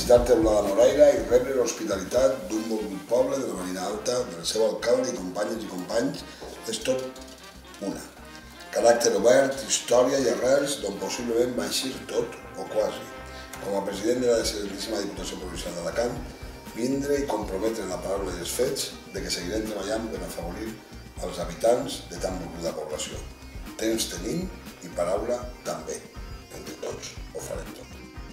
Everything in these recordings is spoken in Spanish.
visitar Teulada Moraira i rebre l'hospitalitat d'un bon poble de la Marina Alta, del seu alcalde i companyes i companys, és tot una. Caràcter obert, història i arrels d'on possiblement va eixir tot o quasi. Com a president de la Excelentíssima Diputació Provincial d'Alacant, vindre i comprometre la paraula i els fets de que seguirem treballant per afavorir els habitants de tan volguda població. Temps tenim i paraula també. Entre tots ho farem tot.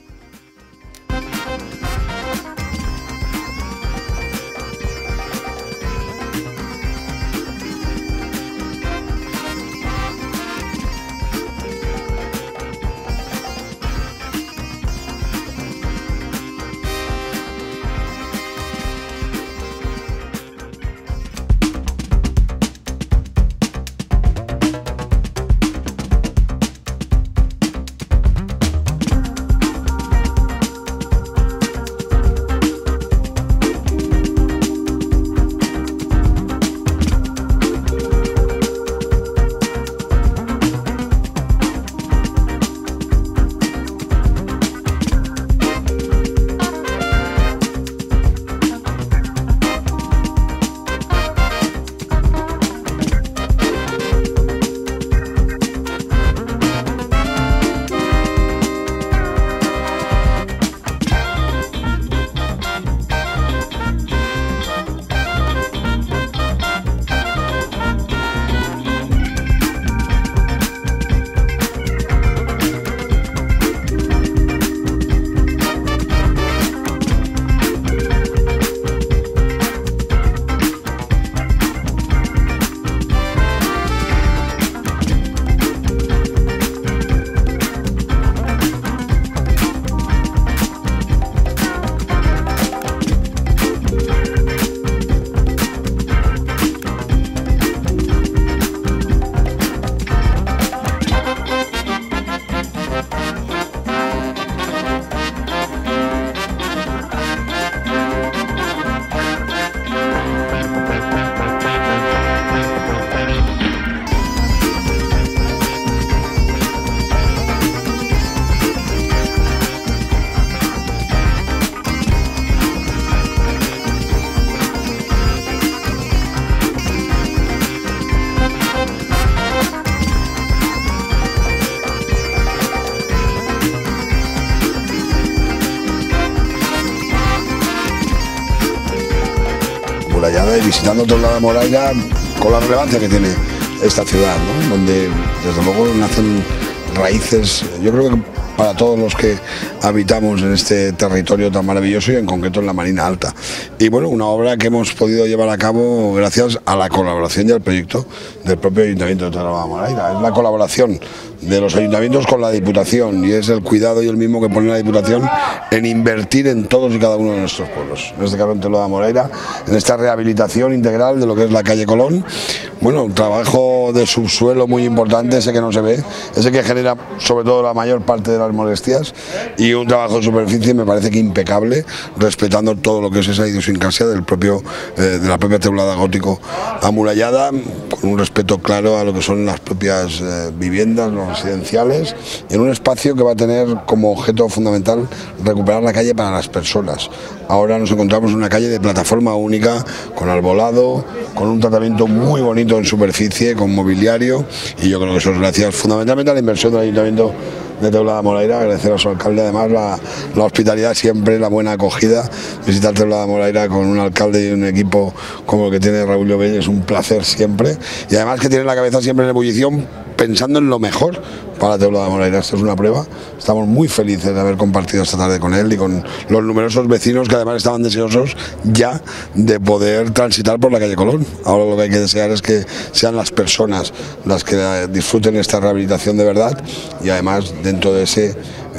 Y visitando Teulada Moraira con la relevancia que tiene esta ciudad, ¿no? Donde desde luego nacen raíces, yo creo que para todos los que habitamos en este territorio tan maravilloso y en concreto en la Marina Alta. Y bueno, una obra que hemos podido llevar a cabo gracias a la colaboración y al proyecto del propio Ayuntamiento de Teulada Moraira. Es la colaboración de los ayuntamientos con la Diputación y es el cuidado y el mismo que pone la Diputación en invertir en todos y cada uno de nuestros pueblos. En este caso en Teulada Moraira, en esta rehabilitación integral de lo que es la calle Colón. Bueno, un trabajo de subsuelo muy importante, ese que no se ve, ese que genera sobre todo la mayor parte de las molestias, y un trabajo de superficie me parece que impecable, respetando todo lo que es esa idiosincrasia del propio, de la propia teulada gótico amurallada, con un respeto claro a lo que son las propias viviendas, los residenciales, en un espacio que va a tener como objeto fundamental recuperar la calle para las personas. Ahora nos encontramos en una calle de plataforma única, con arbolado, con un tratamiento muy bonito en superficie, con mobiliario, y yo creo que eso es gracias fundamentalmente a la inversión del Ayuntamiento de Teulada Moraira. Agradecer a su alcalde además la hospitalidad siempre, la buena acogida. Visitar Teulada Moraira con un alcalde y un equipo como el que tiene Raúl Llobell es un placer siempre, y además que tiene la cabeza siempre en ebullición pensando en lo mejor para Teulada Moraira. Esta es una prueba. Estamos muy felices de haber compartido esta tarde con él y con los numerosos vecinos que además estaban deseosos ya de poder transitar por la calle Colón. Ahora lo que hay que desear es que sean las personas las que disfruten esta rehabilitación de verdad, y además dentro de ese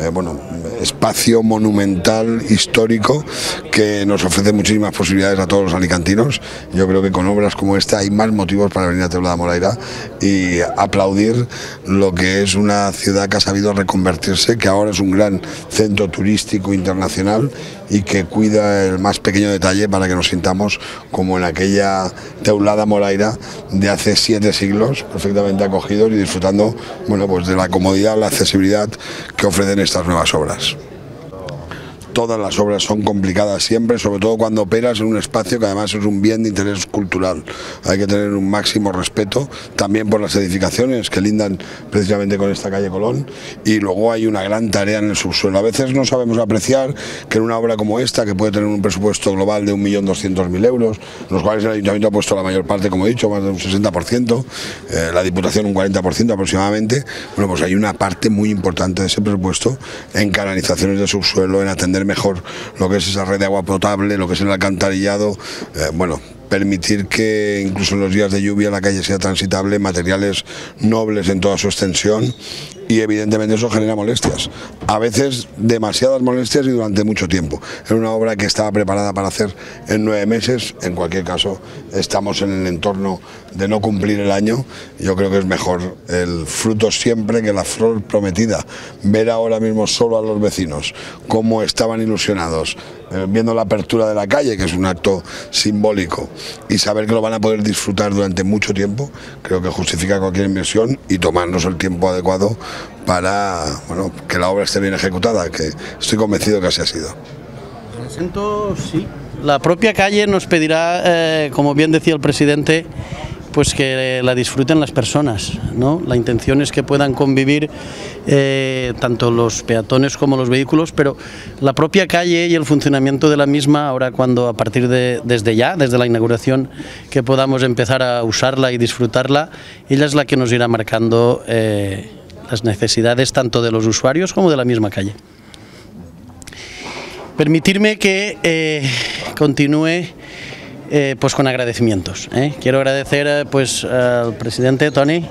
espacio monumental, histórico, que nos ofrece muchísimas posibilidades a todos los alicantinos. Yo creo que con obras como esta hay más motivos para venir a Teulada Moraira y aplaudir lo que es una ciudad que ha sabido reconvertirse, que ahora es un gran centro turístico internacional y que cuida el más pequeño detalle para que nos sintamos como en aquella Teulada Moraira de hace 7 siglos, perfectamente acogidos y disfrutando de la comodidad, la accesibilidad que ofrecen estas nuevas obras. Todas las obras son complicadas siempre, sobre todo cuando operas en un espacio que además es un bien de interés cultural. Hay que tener un máximo respeto también por las edificaciones que lindan precisamente con esta calle Colón, y luego hay una gran tarea en el subsuelo. A veces no sabemos apreciar que en una obra como esta, que puede tener un presupuesto global de 1.200.000 euros, los cuales el Ayuntamiento ha puesto la mayor parte, como he dicho, más de un 60%, la Diputación un 40% aproximadamente, bueno, pues hay una parte muy importante de ese presupuesto en canalizaciones de subsuelo, en atender mejor lo que es esa red de agua potable, lo que es el alcantarillado, bueno, permitir que incluso en los días de lluvia la calle sea transitable, materiales nobles en toda su extensión, y evidentemente eso genera molestias, a veces demasiadas molestias y durante mucho tiempo. Era una obra que estaba preparada para hacer en 9 meses, en cualquier caso estamos en el entorno de no cumplir el año. Yo creo que es mejor el fruto siempre que la flor prometida. Ver ahora mismo solo a los vecinos cómo estaban ilusionados viendo la apertura de la calle, que es un acto simbólico, y saber que lo van a poder disfrutar durante mucho tiempo, creo que justifica cualquier inversión, y tomarnos el tiempo adecuado para, bueno, que la obra esté bien ejecutada, que estoy convencido que así ha sido. Sí. La propia calle nos pedirá, como bien decía el presidente, pues que la disfruten las personas, ¿no? La intención es que puedan convivir tanto los peatones como los vehículos, pero la propia calle y el funcionamiento de la misma, ahora cuando a partir de desde la inauguración, que podamos empezar a usarla y disfrutarla, ella es la que nos irá marcando las necesidades tanto de los usuarios como de la misma calle. Permitirme que continúe pues con agradecimientos. Quiero agradecer pues al presidente Toni,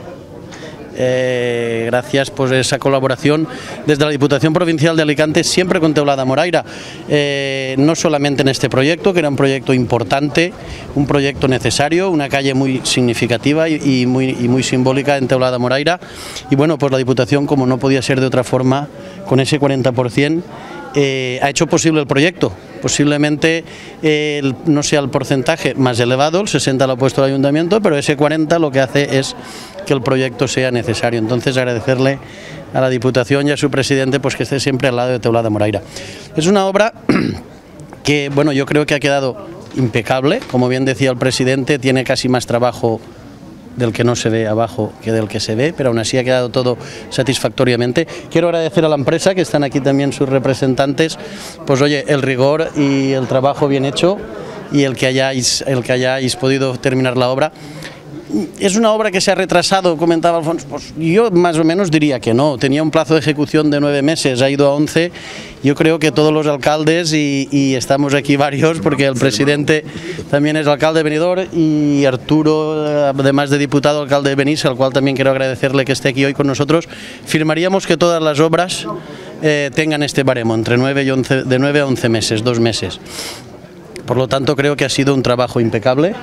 gracias por esa colaboración desde la Diputación Provincial de Alicante, siempre con Teulada Moraira, no solamente en este proyecto, que era un proyecto importante, un proyecto necesario, una calle muy significativa y muy simbólica en Teulada Moraira, y bueno, pues la Diputación, como no podía ser de otra forma, con ese 40%, ha hecho posible el proyecto. Posiblemente no sea el porcentaje más elevado, el 60 lo ha puesto el Ayuntamiento, pero ese 40 lo que hace es que el proyecto sea necesario. Entonces agradecerle a la Diputación y a su presidente pues que esté siempre al lado de Teulada Moraira. Es una obra que, bueno, yo creo que ha quedado impecable, como bien decía el presidente, tiene casi más trabajo del que no se ve abajo que del que se ve, pero aún así ha quedado todo satisfactoriamente. Quiero agradecer a la empresa, que están aquí también sus representantes, pues oye, el rigor y el trabajo bien hecho, y el que hayáis podido terminar la obra. Es una obra que se ha retrasado, comentaba Alfonso, pues yo más o menos diría que no, tenía un plazo de ejecución de 9 meses, ha ido a 11, yo creo que todos los alcaldes, y estamos aquí varios, porque el presidente también es alcalde de Benidorm, y Arturo, además de diputado, alcalde de Benís, al cual también quiero agradecerle que esté aquí hoy con nosotros, firmaríamos que todas las obras tengan este baremo, entre 9 a 11 meses, 2 meses. Por lo tanto, creo que ha sido un trabajo impecable,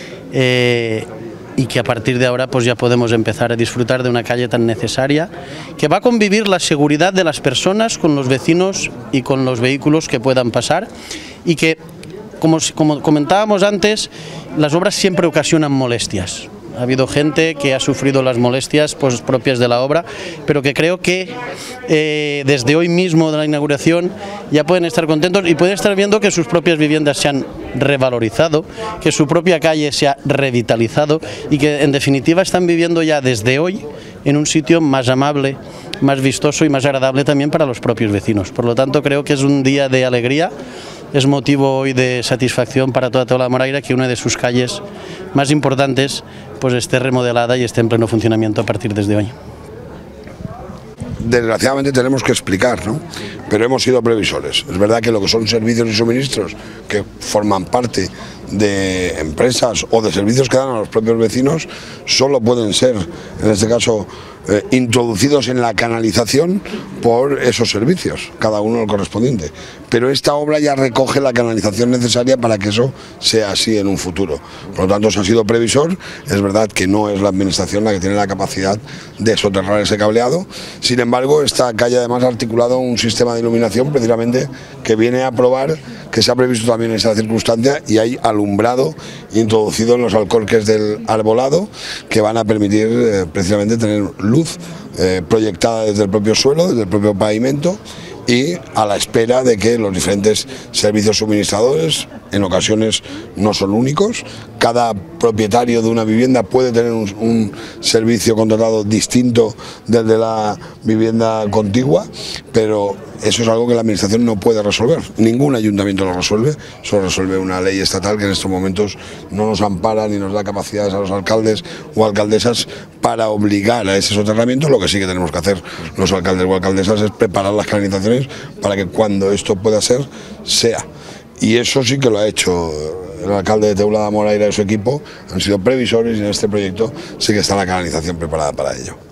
y que a partir de ahora pues ya podemos empezar a disfrutar de una calle tan necesaria, que va a convivir la seguridad de las personas con los vecinos y con los vehículos que puedan pasar, y que, como comentábamos antes, las obras siempre ocasionan molestias. Ha habido gente que ha sufrido las molestias pues propias de la obra, pero que creo que desde hoy mismo de la inauguración ya pueden estar contentos y pueden estar viendo que sus propias viviendas se han revalorizado, que su propia calle se ha revitalizado, y que en definitiva están viviendo ya desde hoy en un sitio más amable, más vistoso y más agradable también para los propios vecinos. Por lo tanto, creo que es un día de alegría. Es motivo hoy de satisfacción para toda Teulada Moraira que una de sus calles más importantes pues esté remodelada y esté en pleno funcionamiento a partir desde hoy. Desgraciadamente tenemos que explicar, ¿no? Pero hemos sido previsores. Es verdad que lo que son servicios y suministros que forman parte de empresas o de servicios que dan a los propios vecinos solo pueden ser, en este caso, introducidos en la canalización por esos servicios, cada uno el correspondiente. Pero esta obra ya recoge la canalización necesaria para que eso sea así en un futuro. Por lo tanto, se ha sido previsor. Es verdad que no es la administración la que tiene la capacidad de soterrar ese cableado. Sin embargo, esta calle además ha articulado un sistema de iluminación precisamente que viene a probar que se ha previsto también esa circunstancia, y hay alumbrado introducido en los alcorques del arbolado que van a permitir precisamente tener luz proyectada desde el propio suelo, desde el propio pavimento, y a la espera de que los diferentes servicios suministradores, en ocasiones no son únicos, cada propietario de una vivienda puede tener un servicio contratado distinto del de la vivienda contigua, pero eso es algo que la administración no puede resolver. Ningún ayuntamiento lo resuelve, solo resuelve una ley estatal que en estos momentos no nos ampara ni nos da capacidades a los alcaldes o alcaldesas para obligar a ese soterramiento. Lo que sí que tenemos que hacer los alcaldes o alcaldesas es preparar las canalizaciones para que cuando esto pueda ser, sea. Y eso sí que lo ha hecho el alcalde de Teulada Moraira y su equipo, han sido previsores y en este proyecto sí que está la canalización preparada para ello.